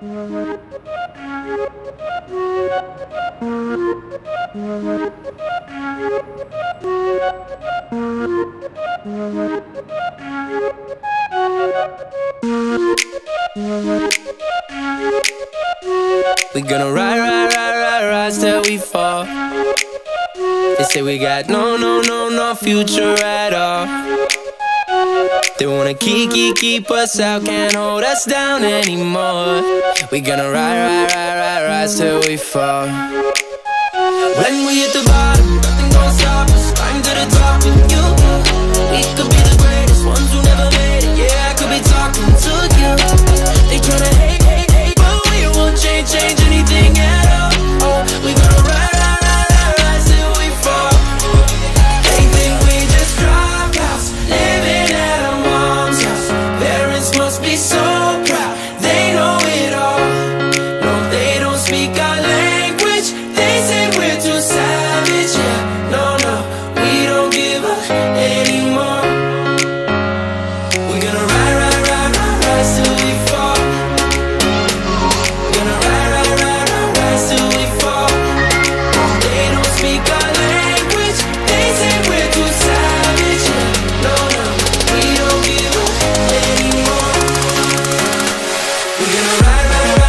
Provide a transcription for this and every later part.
We gonna rise till we fall. They say we got no future at all. They wanna keep us out, can't hold us down anymore. We gonna rise till we fall. When we hit the bottom, nothing gonna stop us. Climb to the top with you. We could be the greatest ones who never made it. Yeah, I could be talking to you. They tryna hate, but we won't change anything at all. Oh, we gonna rise till we fall. They think we just dropouts, living at our mom's house. Parents must be so proud, they know it all. No, they don't speak our language, they say we're too savage. Yeah, no, we don't give up anymore. We're gonna rise till we fall. We're gonna rise till we fall. They don't speak our language, they say we're too savage. Yeah, no, we don't give up anymore. We're gonna rise.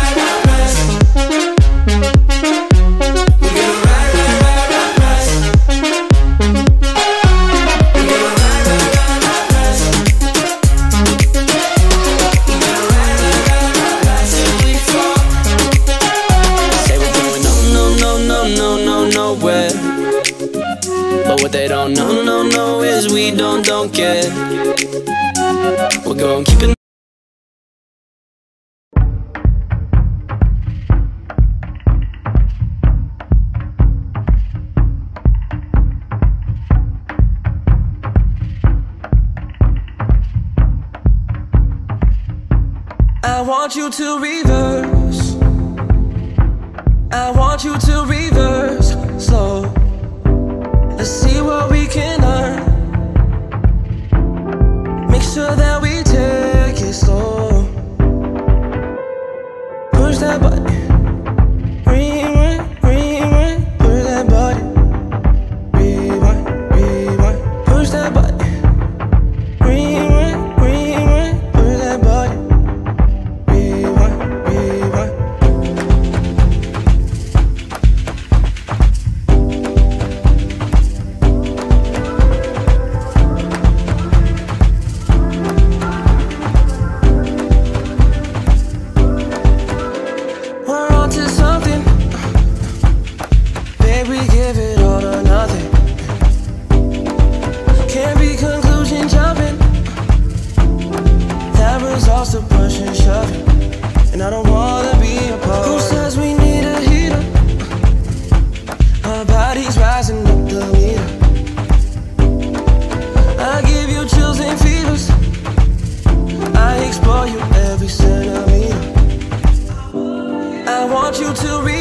We're gonna rise. We're gonna rise. We're gonna rise till we fall. Say we're going nowhere. But what they don't know is we don't care. We're gonna keep it. I want you to reverse. I want you to reverse slow. Let's see what we can learn. Make sure that we take it slow. Push that button. Rewind. Push that button. Rewind. Push that button. Rewind. Push that button. Rewind. We're onto something. Baby, give it all or nothing. Can't be conclusion jumping. That results to push and shoving. And I don't wanna be a part. Who says we need a heater? Our bodies rising up the meter. I give you chills and fevers. I explore you every centimeter. I want you to